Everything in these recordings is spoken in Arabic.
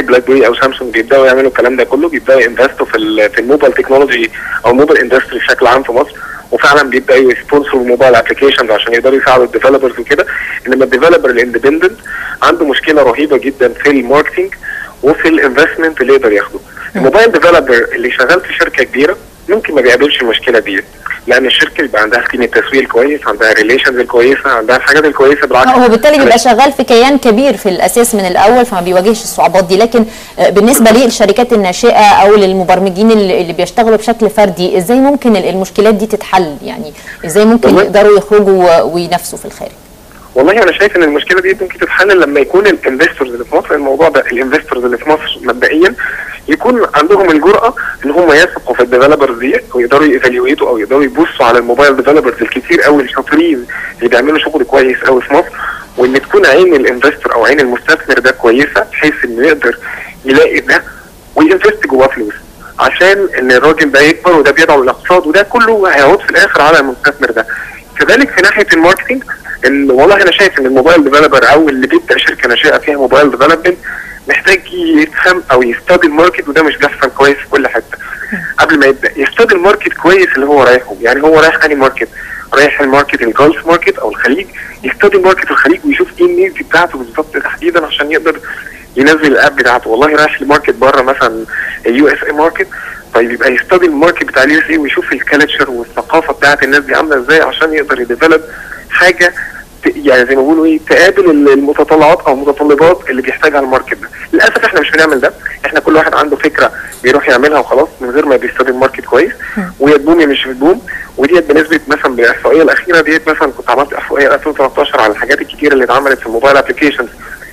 بلاك بيري او سامسونج بيبداوا يعملوا الكلام ده كله، بيبداوا ينفستوا في الموبايل تكنولوجي او الموبايل اندستري بشكل عام في مصر، وفعلا بيبداوا يسبونسروا موبايل ابلكيشنز عشان يقدروا يساعدوا الديفلوبرز وكده. انما الديفلوبر الاندبندنت عنده مشكله رهيبه جدا في الماركتنج وفي الانفستمنت اللي يقدر ياخده. الموبايل ديفلوبر اللي شغال في شركه كبيره ممكن ما بيقابلش المشكله دي، لان الشركه يبقى عندها قيمه تسويق كويس، عندها ريليشنز الكويسه، عندها الحاجات الكويسه. بالعكس هو بالتالي بيبقى شغال في كيان كبير في الاساس من الاول، فما بيواجهش الصعوبات دي. لكن بالنسبه للشركات الناشئه او للمبرمجين اللي بيشتغلوا بشكل فردي، ازاي ممكن المشكلات دي تتحل؟ يعني ازاي ممكن يقدروا يخرجوا وينافسوا في الخارج؟ والله انا شايف ان المشكله دي ممكن تتحل لما يكون الانفستورز اللي في مصر، الموضوع ده الانفستورز اللي في مصر مبدئيا يكون عندهم الجرأه ان هم يثقوا في الديفلوبرز دي ويقدروا ييفاليويتوا او يقدروا يبصوا على الموبايل ديفلوبرز الكتير قوي الشاطرين اللي بيعملوا شغل كويس قوي في مصر، وان تكون عين الانفستور او عين المستثمر ده كويسه بحيث انه يقدر يلاقي ده وينفست جواه فلوس، عشان ان الراجل ده يكبر وده بيدعم الاقتصاد، وده كله هيعود في الاخر على المستثمر ده. كذلك في ناحيه الماركتنج، ان والله انا شايف ان الموبايل ديفلوبر او اللي بيبدا شركه ناشئه فيها موبايل ديفلوبمنت محتاج يفهم او يستدي الماركت، وده مش بيحصل كويس في كل حته. قبل ما يبدا يستدي الماركت كويس اللي هو رايحه، يعني هو رايح انهي ماركت؟ رايح الماركت الجولف ماركت او الخليج، يستدي ماركت الخليج ويشوف ايه النيز بتاعته بالظبط تحديدا عشان يقدر ينزل الاب بتاعته. والله رايح لماركت بره مثلا اليو اس اي ماركت، طيب يبقى يستدي الماركت بتاع اليو اس اي ويشوف الكالتشر والثقافه بتاعت الناس دي عامله ازاي عشان يقدر يديفلوب حاجه يعني زي ما بيقولوا ايه تقابل المتطلعات او المتطلبات اللي بيحتاجها الماركت ده. للاسف احنا مش بنعمل ده، احنا كل واحد عنده فكره بيروح يعملها وخلاص من غير ما بيستخدم الماركت كويس، ويا تبوم يا مش بتبوم. وديت بنسبه مثلا بالاحصائيه الاخيره ديت، مثلا كنت عملت احصائيه 2013 على الحاجات الكتيره اللي اتعملت في الموبايل ابلكيشنز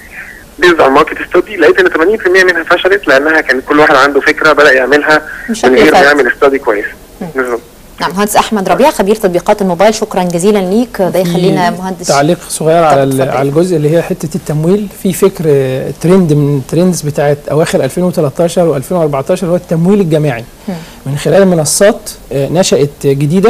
بيزد على الماركت ستادي، لقيت ان 80% منها فشلت لانها كان كل واحد عنده فكره بدا يعملها من غير ما يعمل ستادي كويس. نعم، مهندس احمد ربيع خبير تطبيقات الموبايل، شكرا جزيلا ليك. ده يخلينا مهندس تعليق صغير على الجزء اللي هي حته التمويل. في فكر ترند من الترندز بتاعت اواخر 2013 و2014 هو التمويل الجماعي من خلال منصات نشأت جديده.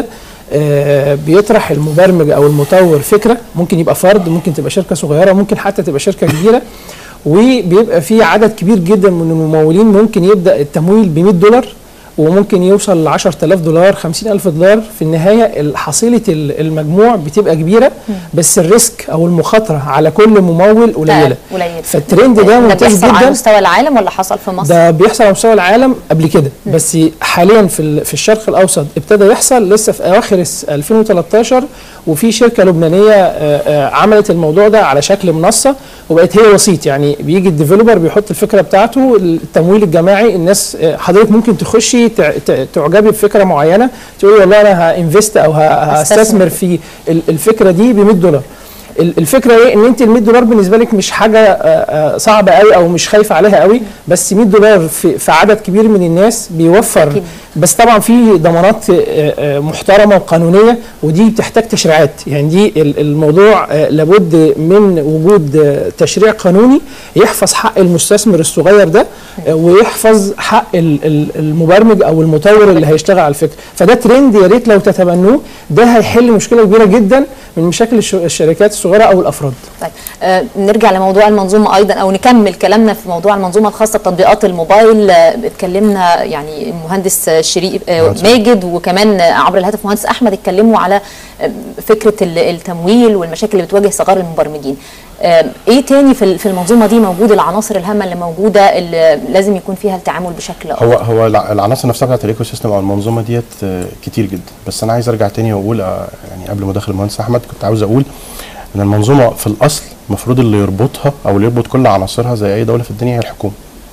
بيطرح المبرمج او المطور فكره، ممكن يبقى فرد، ممكن تبقى شركه صغيره، ممكن حتى تبقى شركه كبيره، وبيبقى في عدد كبير جدا من الممولين. ممكن يبدا التمويل ب $100 وممكن يوصل ل $10,000 $50,000. في النهايه حصيله المجموع بتبقى كبيره، بس الريسك او المخاطره على كل ممول قليله. فالترند ده ممتاز جدا. ده بيحصل على مستوى العالم ولا حصل في مصر؟ ده بيحصل على مستوى العالم قبل كده، بس حاليا في الشرق الاوسط ابتدى يحصل لسه في اواخر 2013. وفي شركه لبنانيه عملت الموضوع ده على شكل منصه وبقت هي وسيط، يعني بيجي الديفلوبر بيحط الفكره بتاعته، التمويل الجماعي، الناس حضرتك ممكن تخشي تعجبي بفكره معينه تقولي والله انا هانفست او هستثمر في الفكره دي ب $100. الفكره ايه؟ ان انت ال $100 بالنسبه لك مش حاجه صعبه قوي او مش خايفه عليها قوي، بس $100 في عدد كبير من الناس بيوفر أكيد. بس طبعا في ضمانات محترمه وقانونيه، ودي بتحتاج تشريعات. يعني دي الموضوع لابد من وجود تشريع قانوني يحفظ حق المستثمر الصغير ده ويحفظ حق المبرمج او المطور اللي هيشتغل على الفكره. فده ترند يا ريت لو تتبنوه، ده هيحل مشكله كبيره جدا من مشاكل الشركات الصغيره او الافراد. طيب نرجع لموضوع المنظومه ايضا، او نكمل كلامنا في موضوع المنظومه الخاصه بتطبيقات الموبايل. اتكلمنا يعني المهندس شريف ماجد وكمان عبر الهاتف مهندس احمد اتكلموا على فكره التمويل والمشاكل اللي بتواجه صغار المبرمجين. ايه تاني في المنظومه دي موجود؟ العناصر الهامه اللي موجوده اللي لازم يكون فيها التعامل بشكل افضل. هو العناصر نفسها بتاعت الايكو سيستم او المنظومه ديت كتير جدا، بس انا عايز ارجع تاني واقول يعني قبل ما ادخل المهندس احمد كنت عاوز اقول ان المنظومه في الاصل المفروض اللي يربطها او اللي يربط كل عناصرها زي اي دوله في الدنيا هي الحكومه.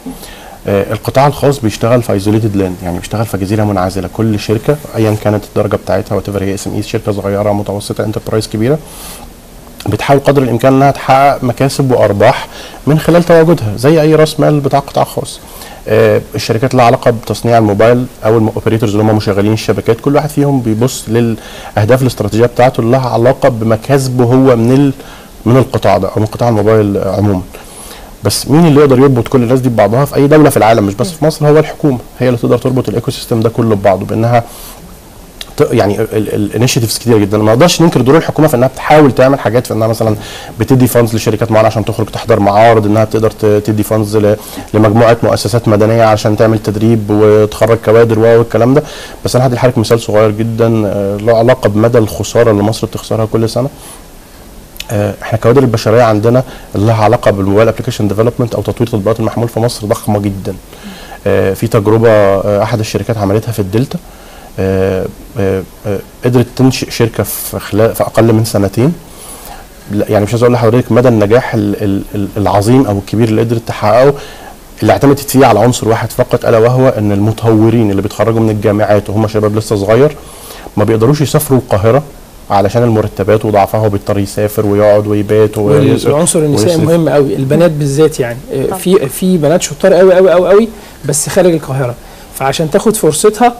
القطاع الخاص بيشتغل في ايزوليتد لاند، يعني بيشتغل في جزيره منعزله. كل شركه ايا كانت الدرجه بتاعتها وات ايفر، هي اس ام اي، شركه صغيره متوسطه انتربرايز كبيره، بتحاول قدر الامكان انها تحقق مكاسب وارباح من خلال تواجدها زي اي راس مال بتاع قطاع خاص. الشركات اللي لها علاقه بتصنيع الموبايل او الاوبريتورز اللي هم مشغلين الشبكات، كل واحد فيهم بيبص للاهداف الاستراتيجيه بتاعته اللي لها علاقه بمكاسبه هو من القطاع ده او من قطاع الموبايل عموما. بس مين اللي يقدر يربط كل الناس دي ببعضها في اي دوله في العالم مش بس في مصر؟ هو الحكومه، هي اللي تقدر تربط الايكو سيستم ده كله ببعضه، بانها يعني الانيشيتيفز كتير جدا. ما نقدرش ننكر دور الحكومه في انها بتحاول تعمل حاجات، في انها مثلا بتدي فاندز لشركات معينه عشان تخرج تحضر معارض، انها بتقدر تدي فاندز لمجموعه مؤسسات مدنيه عشان تعمل تدريب وتخرج كوادر والكلام ده. بس انا هدي لحضرتك مثال صغير جدا له علاقه بمدى الخساره اللي مصر بتخسرها كل سنه. احنا كوادر البشريه عندنا اللي لها علاقه بالموبايل ابلكيشن ديفلوبمنت او تطوير تطبيقات المحمول في مصر ضخمه جدا. في تجربه احد الشركات عملتها في الدلتا، قدرت تنشئ شركه في اقل من سنتين. يعني مش عايز اقول لحضرتك مدى النجاح العظيم او الكبير اللي قدرت تحققه، اللي اعتمدت فيه على عنصر واحد فقط، الا وهو ان المطورين اللي بيتخرجوا من الجامعات وهم شباب لسه صغير ما بيقدروش يسافروا القاهره علشان المرتبات وضعفها، وبيضطر يسافر ويقعد ويبات. والعنصر النسائي مهم قوي، البنات بالذات يعني في بنات شطار قوي قوي قوي قوي بس خارج القاهره، فعشان تاخد فرصتها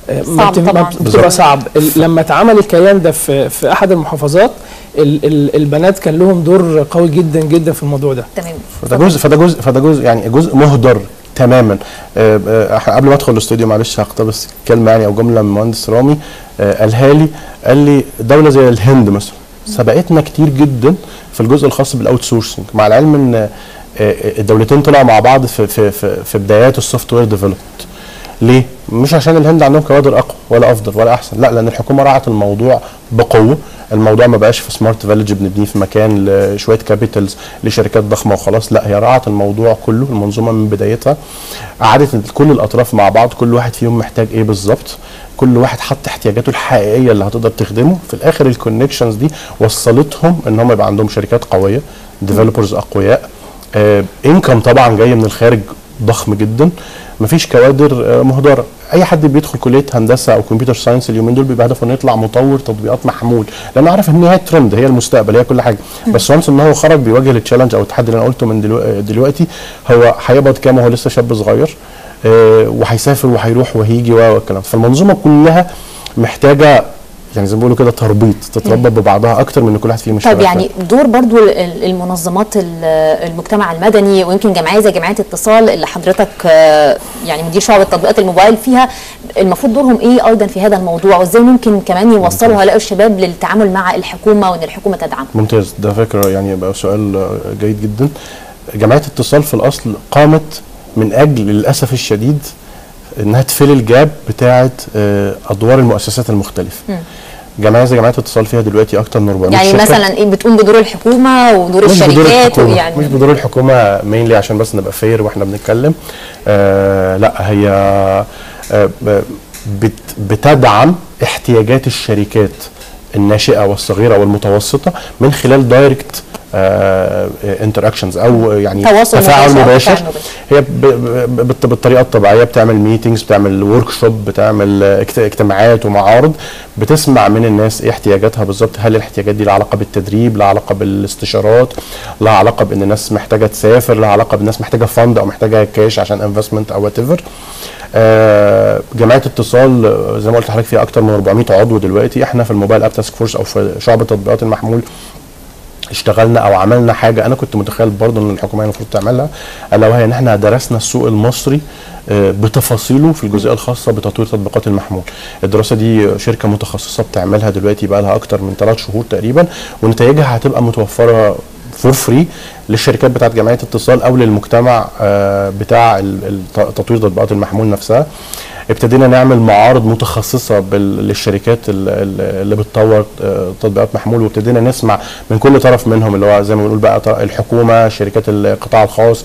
بتبقى صعب. لما اتعمل الكيان ده في احد المحافظات، البنات كان لهم دور قوي جدا جدا في الموضوع ده. تمام. فده جزء يعني جزء مهدر تماما. قبل ما ادخل الاستوديو معلش هقتبس كلمه يعني او جمله من المهندس رامي قالها قال لي دوله زي الهند مثلا سبقتنا كتير جدا في الجزء الخاص بالاوت سورسنج، مع العلم ان الدولتين طلعوا مع بعض في بدايات السوفت وير ديفلوبمنت. ليه؟ مش عشان الهند عندهم كوادر اقوى ولا افضل ولا احسن، لا، لان الحكومه رعت الموضوع بقوه. الموضوع ما بقاش في سمارت فيلج بنبنيه في مكان لشويه كابيتالز لشركات ضخمه وخلاص، لا، هي رعت الموضوع كله، المنظومه من بدايتها، قعدت كل الاطراف مع بعض، كل واحد فيهم محتاج ايه بالظبط، كل واحد حط احتياجاته الحقيقيه اللي هتقدر تخدمه. في الاخر الكونكشنز دي وصلتهم ان هم يبقى عندهم شركات قويه، ديفلوبرز اقوياء، انكم طبعا جاي من الخارج ضخم جدا، مفيش كوادر مهدره. اي حد بيدخل كليه هندسه او كمبيوتر ساينس اليومين دول بيبقى هدفه انه يطلع مطور تطبيقات محمول، لانه عارف ان هي ترند، هي المستقبل، هي كل حاجه. بس وانس ان هو خرج بيواجه التشالنج او التحدي اللي انا قلته من دلوقتي، هو هيقبض كام وهو لسه شاب صغير، وهيسافر وهيروح وهيجي والكلام. فالمنظومه كلها محتاجه يعني زي ما بيقولوا كده تربيط، تتربط ببعضها اكتر من ان كل واحد فيهم طيب يعني دور برضو المنظمات المجتمع المدني، ويمكن جمعيه زي جمعيه اتصال اللي حضرتك يعني مدير شعبة تطبيقات الموبايل فيها، المفروض دورهم ايه ايضا في هذا الموضوع، وازاي ممكن كمان يوصلوا هؤلاء الشباب للتعامل مع الحكومه وان الحكومه تدعم؟ ممتاز، ده فكره يعني يبقى سؤال جيد جدا. جمعيه اتصال في الاصل قامت من اجل للاسف الشديد انها تفل الجاب بتاعه ادوار المؤسسات المختلفه. جمعيه زي جمعيه اتصال فيها دلوقتي اكتر من 400 يعني شركه. مثلا ايه بتقوم بدور الحكومه ودور الشركات ويعني مش بدور الحكومه مينلي عشان بس نبقى فير واحنا بنتكلم، لا، هي بتدعم احتياجات الشركات الناشئه والصغيره والمتوسطه من خلال دايركت انتراكشنز او يعني تفاعل مباشر. هي بالطريقه الطبيعيه بتعمل ميتينجز، بتعمل ورك شوب، بتعمل اجتماعات ومعارض، بتسمع من الناس ايه احتياجاتها بالظبط. هل الاحتياجات دي لها علاقه بالتدريب، لها علاقه بالاستشارات، لها علاقه بان الناس محتاجه تسافر، لها علاقه بالناس محتاجه فند او محتاجه كاش عشان انفستمنت او وات ايفر. جمعيه اتصال زي ما قلت لحضرتك فيها اكتر من 400 عضو دلوقتي. احنا في الموبايل اب تاسك فورس او في شعبة تطبيقات المحمول اشتغلنا او عملنا حاجه انا كنت متخيل برضه ان الحكومه المفروض تعملها، الا وهي ان احنا درسنا السوق المصري بتفاصيله في الجزئيه الخاصه بتطوير تطبيقات المحمول. الدراسه دي شركه متخصصه بتعملها دلوقتي بقى لها اكتر من 3 شهور تقريبا، ونتائجها هتبقى متوفره فور فري للشركات بتاعت جمعيه اتصال او للمجتمع بتاع تطوير تطبيقات المحمول نفسها. ابتدينا نعمل معارض متخصصه للشركات اللي بتطور تطبيقات محمول، وابتدينا نسمع من كل طرف منهم، اللي هو زي ما بنقول بقى الحكومه، شركات القطاع الخاص،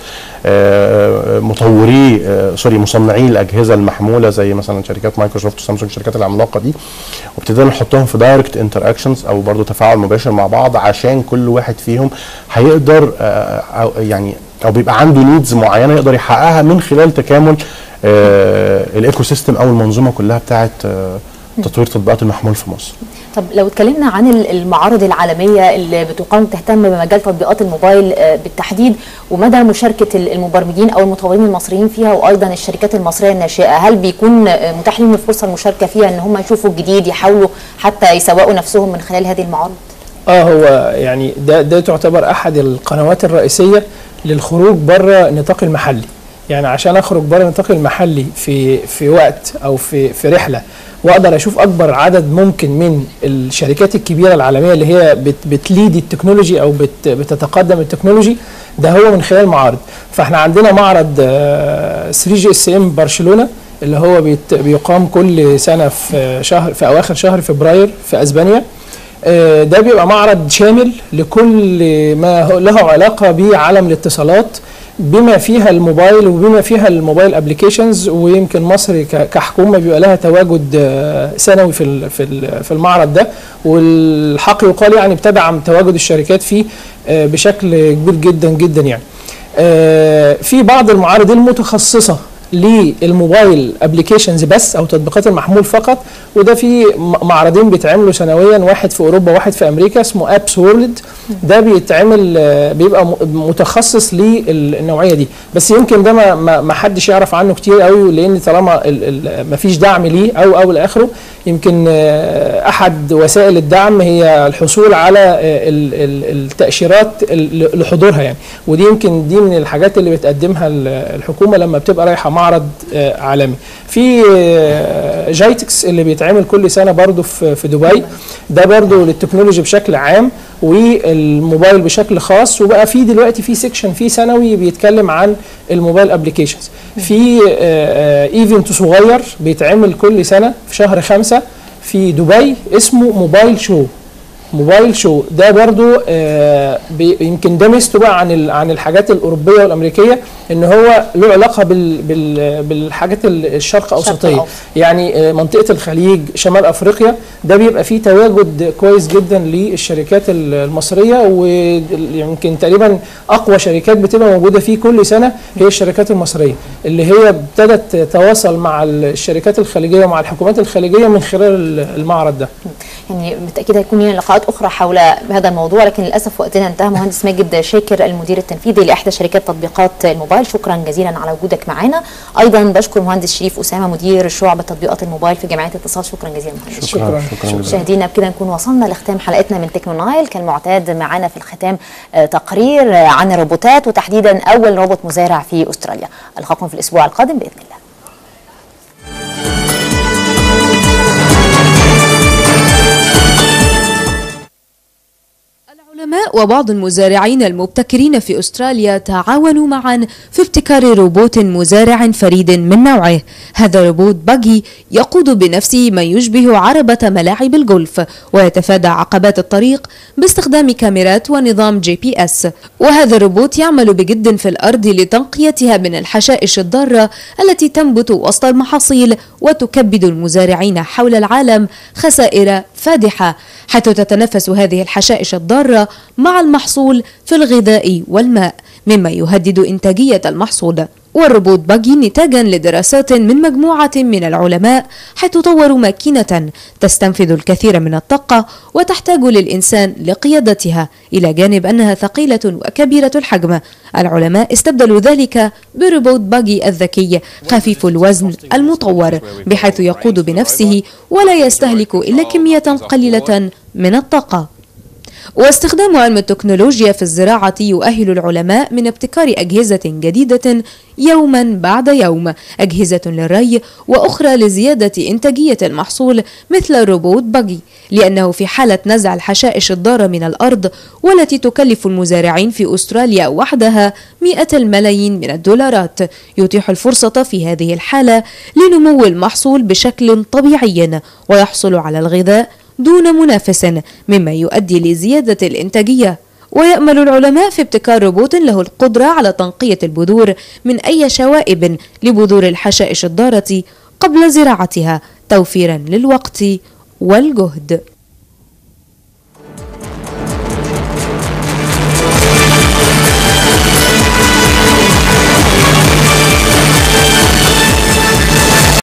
مصنعي الاجهزه المحموله زي مثلا شركات مايكروسوفت وسامسونج، الشركات العملاقه دي، وابتدينا نحطهم في دايركت انتراكشنز او برضو تفاعل مباشر مع بعض، عشان كل واحد فيهم هيقدر او بيبقى عنده نيدز معينه يقدر يحققها من خلال تكامل الايكو سيستم او المنظومه كلها بتاعه تطوير تطبيقات المحمول في مصر. طب لو اتكلمنا عن المعارض العالميه اللي بتقام تهتم بمجال تطبيقات الموبايل بالتحديد، ومدى مشاركه المبرمجين او المطورين المصريين فيها، وايضا الشركات المصريه الناشئه، هل بيكون متاح لهم الفرصه المشاركه فيها ان هم يشوفوا الجديد، يحاولوا حتى يسوقوا نفسهم من خلال هذه المعارض؟ هو يعني ده تعتبر احد القنوات الرئيسيه للخروج بره النطاق المحلي. يعني عشان اخرج بره النطاق المحلي في وقت او في رحله واقدر اشوف اكبر عدد ممكن من الشركات الكبيره العالميه اللي هي بتليد التكنولوجي او بتتقدم التكنولوجي، ده هو من خلال معارض. فاحنا عندنا معرض 3GSM برشلونه اللي هو بيقام كل سنه في اواخر شهر فبراير في اسبانيا. ده بيبقى معرض شامل لكل ما له علاقه بعالم الاتصالات بما فيها الموبايل وبما فيها الموبايل ابلكيشنز، ويمكن مصر كحكومه بيبقى لها تواجد سنوي في المعرض ده، والحق يقال يعني بتدعم تواجد الشركات فيه بشكل كبير جدا جدا. يعني في بعض المعارض المتخصصه للموبايل ابلكيشنز بس او تطبيقات المحمول فقط، وده في معرضين بيتعملوا سنويا، واحد في اوروبا وواحد في امريكا اسمه ابس وورلد. ده بيتعمل بيبقى متخصص للنوعيه دي، بس يمكن ده ما حدش يعرف عنه كتير قوي، لان طالما ما فيش دعم ليه او لاخره. يمكن احد وسائل الدعم هي الحصول على التاشيرات لحضورها يعني، ودي يمكن دي من الحاجات اللي بتقدمها الحكومه لما بتبقى رايحه معرض عالمي. في جايتكس اللي بيتعمل كل سنه برضو في دبي، ده برضو للتكنولوجي بشكل عام والموبايل بشكل خاص. وبقى في دلوقتي في سيكشن في ثانوي بيتكلم عن الموبايل ابلكيشنز. في ايفنت صغير بيتعمل كل سنه في شهر 5 في دبي اسمه موبايل شو. ده برضو يمكن ده ميزته بقى عن الحاجات الاوروبيه والامريكيه، ان هو له علاقه بالحاجات الشرق اوسطيه، يعني منطقه الخليج، شمال افريقيا. ده بيبقى فيه تواجد كويس جدا للشركات المصريه، ويمكن تقريبا اقوى شركات بتبقى موجوده فيه كل سنه هي الشركات المصريه، اللي هي ابتدت تتواصل مع الشركات الخليجيه ومع الحكومات الخليجيه من خلال المعرض ده. يعني بالتاكيد هيكون لنا لقاءات اخرى حول هذا الموضوع، لكن للاسف وقتنا انتهى. مهندس ماجد شاكر المدير التنفيذي لاحدى شركات تطبيقات الموبايل، شكرا جزيلا على وجودك معنا. ايضا بشكر مهندس شريف اسامه مدير شعبة تطبيقات الموبايل في جمعيه اتصال، شكرا جزيلا مهندس. شكرا. مشاهدينا بكده نكون وصلنا لختام حلقتنا من تكنو نايل. كالمعتاد معنا في الختام تقرير عن الروبوتات، وتحديدا اول روبوت مزارع في استراليا. القاكم في الاسبوع القادم باذن الله. العلماء وبعض المزارعين المبتكرين في أستراليا تعاونوا معا في ابتكار روبوت مزارع فريد من نوعه. هذا الروبوت باجي يقود بنفسه ما يشبه عربة ملاعب الجولف، ويتفادى عقبات الطريق باستخدام كاميرات ونظام GPS. وهذا الروبوت يعمل بجد في الأرض لتنقيتها من الحشائش الضارة التي تنبت وسط المحاصيل وتكبد المزارعين حول العالم خسائر فادحة، حيث تتنافس هذه الحشائش الضارة مع المحصول في الغذاء والماء، مما يهدد إنتاجية المحصول. والروبوت باجي نتاجا لدراسات من مجموعة من العلماء، حيث طوروا ماكينة تستنفذ الكثير من الطاقة وتحتاج للإنسان لقيادتها، إلى جانب أنها ثقيلة وكبيرة الحجم. العلماء استبدلوا ذلك بروبوت باجي الذكي خفيف الوزن المطور، بحيث يقود بنفسه ولا يستهلك إلا كمية قليلة من الطاقة. واستخدام علم التكنولوجيا في الزراعة يؤهل العلماء من ابتكار أجهزة جديدة يوما بعد يوم، أجهزة للري وأخرى لزيادة إنتاجية المحصول مثل الروبوت باجي، لأنه في حالة نزع الحشائش الضارة من الأرض والتي تكلف المزارعين في أستراليا وحدها 100 الملايين من الدولارات، يتيح الفرصة في هذه الحالة لنمو المحصول بشكل طبيعي ويحصل على الغذاء دون منافس، مما يؤدي لزيادة الإنتاجية. ويأمل العلماء في ابتكار روبوت له القدرة على تنقية البذور من أي شوائب لبذور الحشائش الضارة قبل زراعتها، توفيرا للوقت والجهد.